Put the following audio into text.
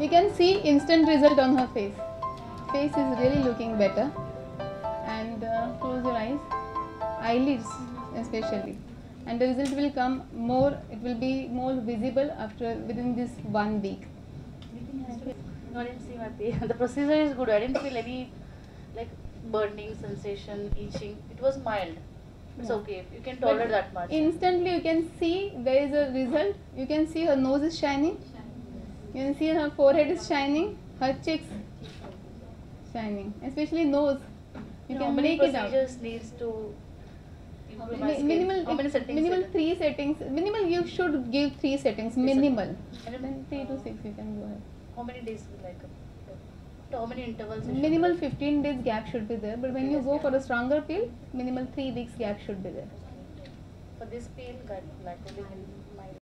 You can see instant result on her face. Face is really looking better. And close your eyes, eyelids especially. And the result will come more, it will be more visible after within this 1 week. No, I didn't see my pain. The procedure is good. I didn't feel any like burning sensation, itching. It was mild. It's Yeah. okay. You can tolerate that much. Instantly you can see there is a result. You can see her nose is shining. You can see her forehead is shining. Her cheeks shining. Especially nose. You How can many make it out. procedures needs to improve my skin? Minimal, How many settings? minimal is it? 3 settings. Minimal you should give 3 settings. Three Minimal. And Then 3 to 6 you can go ahead. how many days like? How many intervals? you should Minimal do? 15 days gap should be there. But when you go for a stronger peel, minimal 3 weeks gap should be there. For this peel, like only